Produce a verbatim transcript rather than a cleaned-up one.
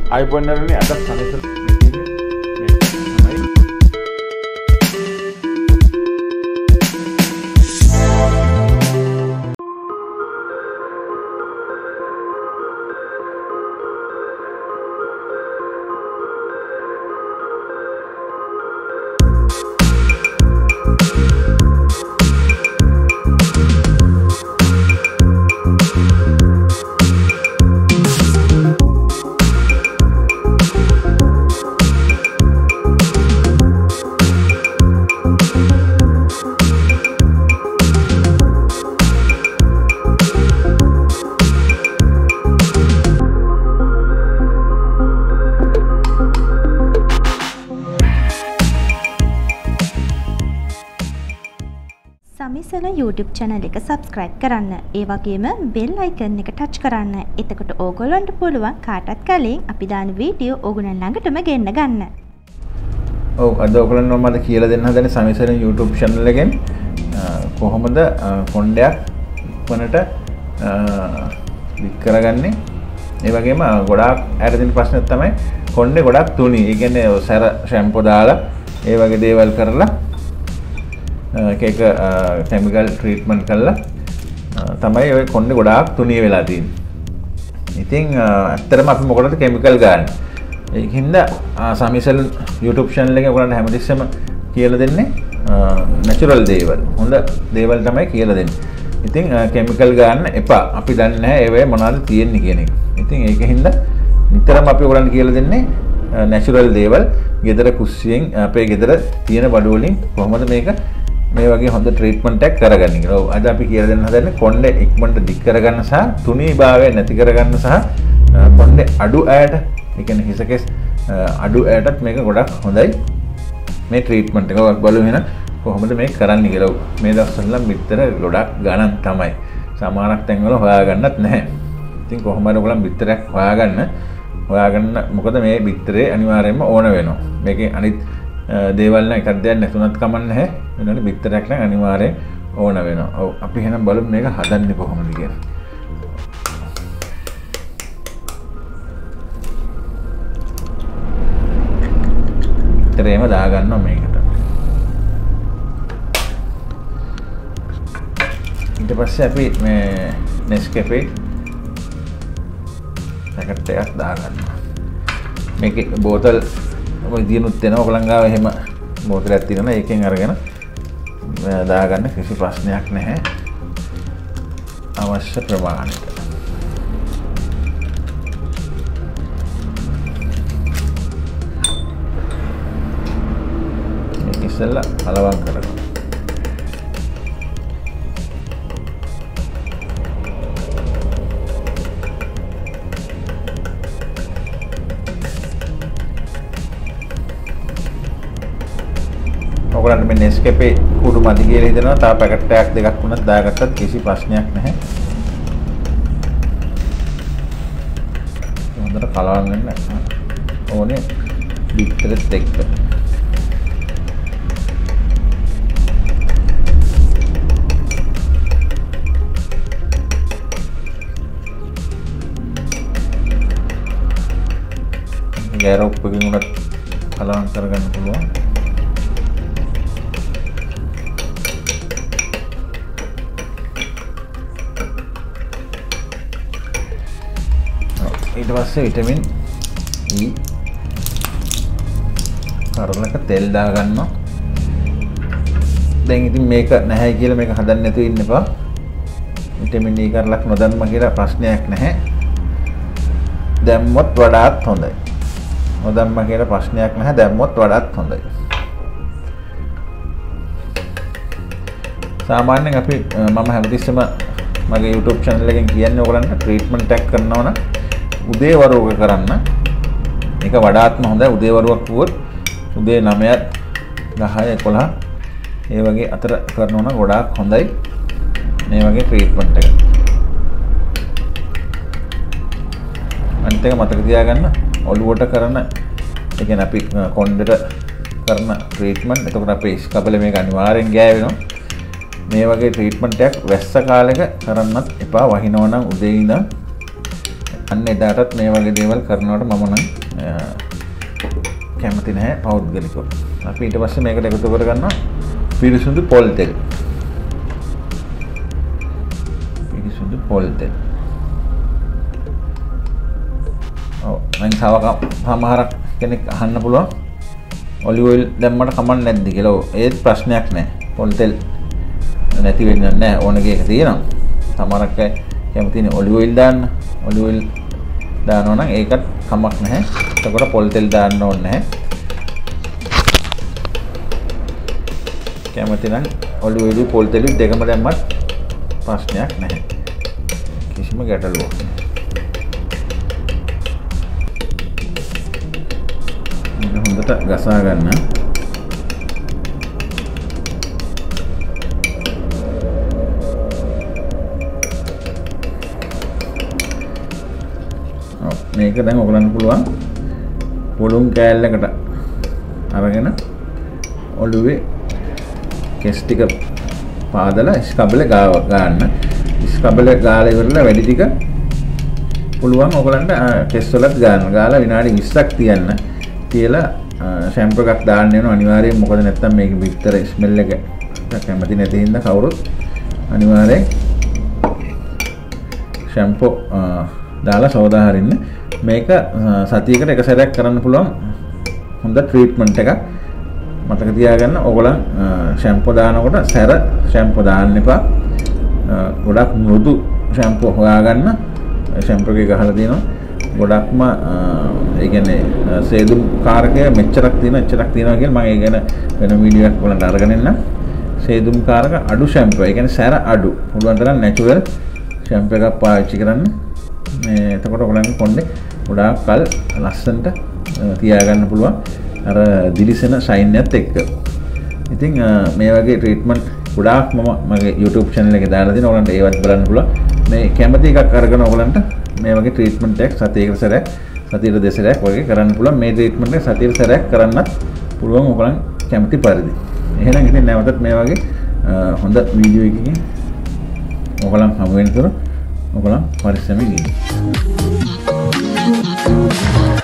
iPhone වලින් අද සමහර සමිසල YouTube channel එක subscribe කරන්න. ඒ වගේම bell icon එක touch කරන්න. එතකොට ඕගොල්ලන්ට පුළුවන් කාටත් කලින් අපි දාන වීඩියෝ ඕගොල්ලන් ළඟටම ගෙන්න ගන්න. ඔව් අද ඕගොල්ලන්ව මම කියලා දෙන්න හදන්නේ සමිසල YouTube channel එකෙන් කොහොමද කොණ්ඩයක් වනට ලික් කරගන්නේ. ඒ වගේම ගොඩාක් ඇයට දෙන ප්‍රශ්නයක් තමයි කොණ්ඩේ ගොඩාක් තුනි. ඒ කියන්නේ සැර ෂැම්පෝ දාලා ඒ වගේ දේවල් කරලා එක එක කෙමිකල් ට්‍රීට්මන්ට් කරලා තමයි ඔය කොණ්ඩේ ගොඩාක් තුනී වෙලා තියෙන්නේ. ඉතින් ඇත්තටම අපි මොකටද කෙමිකල් ගන්න? ඒකින්ද සමිසල් YouTube channel එකේ ඔයගොල්ලන්ට හැමතිස්සෙම කියලා දෙන්නේ natural දේවල්. හොඳ දේවල් තමයි කියලා දෙන්නේ. ඉතින් කෙමිකල් ගන්න එපා. අපි දන්නේ නැහැ ඒවැය මොනවද තියෙන්නේ කියන එක. ඉතින් ඒකින්ද නිතරම අපි ඔයගොල්ලන්ට කියලා දෙන්නේ natural දේවල්. ගෙදර කුස්සියෙන් අපේ ගෙදර තියෙන බඩු වලින් කොහොමද මේක මේ වගේ හොඳ ට්‍රීට්මන්ට් එකක් කරගන්න කියලා. ඔව් අද අපි කියලා දෙන්න හදන්නේ කොණ්ඩේ ඉක්මනට දික් කරගන්න සහ තුනීභාවය නැති කරගන්න සහ කොණ්ඩේ අඩු ඇයට, ඒ කියන්නේ හිසකෙස් අඩු ඇයටත් මේක ගොඩක් හොඳයි මේ ට්‍රීට්මන්ට් එක. ඔයාලා බලමු එහෙනම් කොහොමද මේක කරන්නේ කියලා. මේ දවස්වල බිත්තර ගොඩක් ගණන් තමයි. සමහරක් තැන්වල හොයාගන්නත් නැහැ. ඉතින් කොහොමද ඔයගොල්ලන් බිත්තරයක් හොයාගන්න හොයාගන්න මොකද මේ බිත්තරේ අනිවාර්යයෙන්ම ඕන වෙනවා. මේකේ අනිත් දේවල් නම් එකක් දෙයක් නැතුණත් කමක් නැහැ. වෙනවනේ බිත්තරයක් නම් අනිවාර්යෙන් ඕන වෙනවා. ඔව් අපි එහෙනම් බලමු මේක හදන්නේ කොහොමද කියලා. බිත්තරේම දාගන්නවා මේකට. ඊට පස්සේ අපි මේ Nescafe පැකට් එකක් දාගන්නවා. මේකේ බෝතල් ඔය දිනුත් වෙනවා. ඔයගොල්ලන් ගාව එහෙම බෝතලයක් තියෙනවා. ඒකෙන් අරගෙන දාගන්න කිසි ප්‍රශ්නයක් නැහැ. අවශ්‍ය ප්‍රමාණයට. මේක ඉස්සෙල්ලා කලවම් කරගන්න. ඔයගොල්ලන්ට මේ Nescafe කුඩු මදි කියලා හිතනවා. තව පැකට් එකක් දෙකක් වුණත් දාගත්තත් කිසි ප්‍රශ්නයක් නැහැ. හොඳට කලවම් වෙන්න ඕනේ බිත්තරෙත් එක්ක. ගෑරොප් එකකින් උනත් කලවම් කරගන්න පුළුවන්. ඊට පස්සේ විටමින් E කරලක තෙල් දා ගන්නවා. දැන් ඉතින් මේක නැහැ කියලා මේක හදන්න නැතුව ඉන්න එපා. විටමින් E කරලක් නොදන්ම කියලා ප්‍රශ්නයක් නැහැ. දැම්මොත් වඩාත් හොඳයි. නොදන්ම කියලා ප්‍රශ්නයක් නැහැ. දැම්මොත් වඩාත් හොඳයි. සාමාන්‍යයෙන් අපි මම හැමතිස්සෙම මගේ YouTube channel එකෙන් කියන්නේ ඔයගලන්ට ට්‍රීට්මන්ට් එකක් කරනවා නම් උදේ වරුවක කරන්න. මේක වඩාත්ම හොඳයි. උදේ වරුවක් වුවොත් උදේ නවයත් දහය එකොළහ ඒ වගේ අතර කරනවා නම් ගොඩාක් හොඳයි මේ වගේ ට්‍රීට්මන්ට් එක. අනිත් එක මතක තියාගන්න ඔළුවට කරන ඒ කියන්නේ අපි කොණ්ඩේට කරන ට්‍රීට්මන්ට්. එතකොට අපේ ස්කබල මේක අනිවාර්යෙන් ගෑවෙනවා. මේ වගේ ට්‍රීට්මන්ට් එකක් වැස්ස කාලෙක කරන්නත් එපා. වහිනවා නම් උදේ ඉඳන් අන්න එදාටත් මේ වගේ දේවල් කරනවට මම නම් කැමති නැහැ පෞද්ගලිකව. අපි ඊට පස්සේ මේකට එකතු කරගන්නවා පිරිසුදු පොල් තෙල්. පිරිසුදු පොල් තෙල්. ඔව් මම තව සමහරක් කෙනෙක් අහන්න පුළුවන් ඔලිව් ඔයිල් දැම්මට කමක් නැද්ද කියලා. ඔව් ඒත් ප්‍රශ්නයක් නැහැ. පොල් තෙල් නැති වෙන්නේ නැහැ. ඕනගේ එක තියෙනවා. සමහරක් අය කැමතිනේ ඔලිව් ඔයිල් දාන්න. ඔලිව් ඔයිල් දානවා නම් ඒකත් කමක් නැහැ. එතකොට පොල් තෙල් දාන්න ඕනේ නැහැ. කැමති නම් ඔලිව් ඔයිල් පොල් තෙල් දෙකම දැම්මත් ප්‍රශ්නයක් නැහැ. කිසිම ගැටලුවක් නැහැ. හොඳට ගසා ගන්න. ඔව් මේක දැන් ඔයගලන්ට පුළුවන් පොළුම් කෑල්ලකට අරගෙන ඔළුවේ කෙස් ටික පාදලා ස්කබල ගාව ගන්න. ස්කබල ගාලා ඉවරලා වැඩි ටික පුළුවන් ඔයගලන්ට කෙස් වලත් ගන්න. ගාලා විනාඩි විස්සක් තියන්න. තියලා ෂැම්පූ එකක් දාන්න වෙනවා අනිවාර්යයෙන්. මොකද නැත්තම් මේක විතර ස්මෙල් එක කැමති නැති හින්දා කවුරුත් අනිවාර්යෙන් ෂැම්පූ දාලා සෝදා හරින්න. මේක සතියකට එක සැරයක් කරන්න පුළුවන් හොඳ ට්‍රීට්මන්ට් එකක්. මතක තියාගන්න ඕගොල්ලන් ෂැම්පූ දානකොට සැර ෂැම්පූ දාන්න එපා. ගොඩක් මෘදු ෂැම්පූ හොයාගන්න. ෂැම්පූ එක ගහලා දෙනවා. ගොඩක්ම ඒ කියන්නේ සේදුම් කාරකය මෙච්චරක් තියෙනවා එච්චරක් තියෙනවා කියලා මම ඒ ගැන වෙන වීඩියෝ එකක් වලට අරගෙන ඉන්න. සේදුම් කාරක අඩු ෂැම්පූ. ඒ කියන්නේ සැර අඩු. පුළුවන් තරම් නැචරල් ෂැම්පූ එකක් පාවිච්චි කරන්න. මේ එතකොට ඔයගොල්ලන්ගේ කොණ්ඩේ ගොඩාක් කල් ලස්සනට තියාගන්න පුළුවන්. අර දිලිසෙන ෂයින් එකත් එක්ක. ඉතින් මේ වගේ ට්‍රීට්මන්ට් ගොඩාක් මම මගේ YouTube channel එකේ දාලා දෙනවා. ඔයගොල්ලන්ට ඒවත් බලන්න පුළුවන්. මේ කැමති එකක් අරගෙන ඔයගොල්ලන්ට මේ වගේ ට්‍රීට්මන්ට් එකක් සතියකට සැරයක් සතියට දෙසරයක් වගේ කරන්න පුළුවන්. මේ ට්‍රීට්මන්ට් එක සතියට සැරයක් කරන්නත් පුළුවන් ඔයගොල්ලන් කැමති පරිදි. එහෙනම් ඉතින් නැවතත් මේ වගේ හොඳ වීඩියෝ එකකින් ඔයගොල්ලන් හමු වෙනතුරු ඔයගොල්ලන් පරිස්සමෙන් ඉන්න.